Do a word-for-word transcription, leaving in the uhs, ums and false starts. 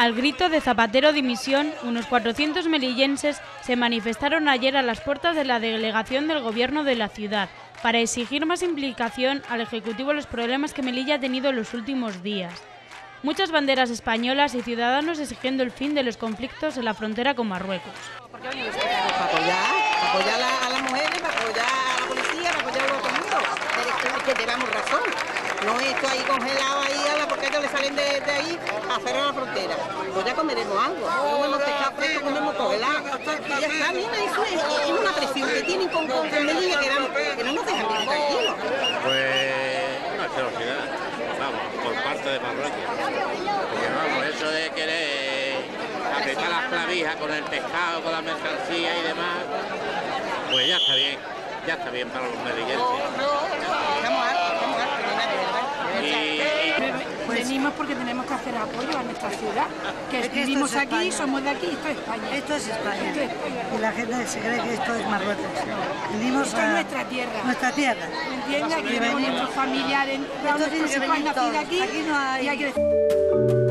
Al grito de Zapatero dimisión, unos cuatrocientos melillenses se manifestaron ayer a las puertas de la delegación del Gobierno de la ciudad para exigir más implicación al Ejecutivo en los problemas que Melilla ha tenido en los últimos días. Muchas banderas españolas y ciudadanos exigiendo el fin de los conflictos en la frontera con Marruecos. Para apoyar, para apoyar a las mujeres, para apoyar a la policía, para apoyar a todo el mundo. Es que tenemos razón. No esto ahí congelado ahí, porque ellos le salen de, de ahí a cerrar la frontera. Pues ya comeremos algo. Comemos pescado fresco, comemos congelado. Y ya está, mira, eso es, es una presión que tienen con, con, con Melilla que, dan, que no nos dejan vivir tranquilos. Pues una atrocidad, vamos, por parte de Marruecos. Porque vamos, eso de querer apretar las clavijas con el pescado, con la mercancía y demás, pues ya está bien, ya está bien para los melillenses. Estamos hartos, estamos hartos. Venimos porque tenemos que hacer apoyo a nuestra ciudad, que, es que vivimos aquí, España. Somos de aquí, esto es España. Esto es España. Esto es España. Y la gente se cree que esto es Marruecos. Venimos esto a... es nuestra tierra. Nuestra tierra. ¿Me entiendes? Aquí tenemos nuestros familiares, nuestros hijos han nacido aquí, aquí no hay... y hay que...